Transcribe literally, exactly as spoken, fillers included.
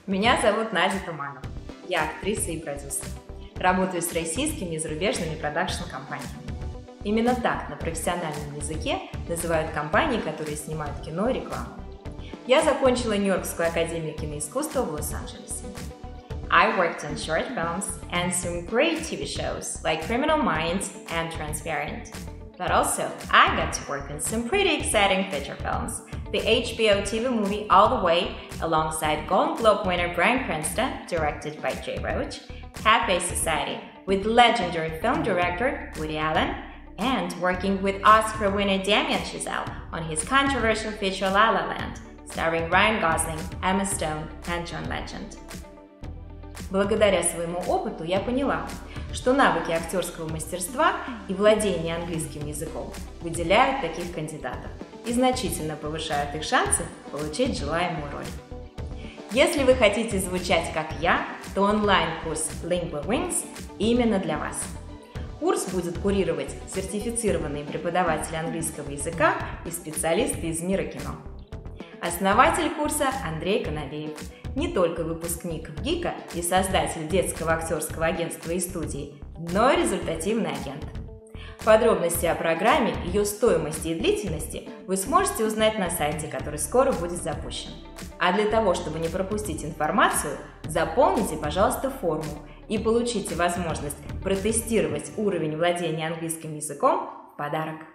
Меня зовут Надя Туманова. Я актриса и продюсер. Работаю с российскими и зарубежными продакшн-компаниями. Именно так на профессиональном языке называют компании, которые снимают кино и рекламу. Я закончила Нью-Йоркскую академию киноискусства в Лос-Анджелесе. I worked on short films and some great T V shows like Criminal Minds and Transparent. But also, I got to work on some pretty exciting feature films. The H B O T V movie All the Way, alongside Golden Globe winner Bryan Cranston, directed by Jay Roach, Cafe Society, with legendary film director Woody Allen, and working with Oscar winner Damien Chazelle on his controversial feature La La Land, starring Ryan Gosling, Emma Stone, and John Legend. Благодаря своему опыту я поняла, что навыки актерского мастерства и владение английским языком выделяют таких кандидатов и значительно повышают их шансы получить желаемую роль. Если вы хотите звучать как я, то онлайн-курс Lingua Wings именно для вас. Курс будет курировать сертифицированные преподаватели английского языка и специалисты из мира кино. Основатель курса Андрей Коновеев, не только выпускник ВГИКа и создатель детского актерского агентства и студии, но и результативный агент. Подробности о программе, ее стоимости и длительности вы сможете узнать на сайте, который скоро будет запущен. А для того, чтобы не пропустить информацию, заполните, пожалуйста, форму и получите возможность протестировать уровень владения английским языком в подарок.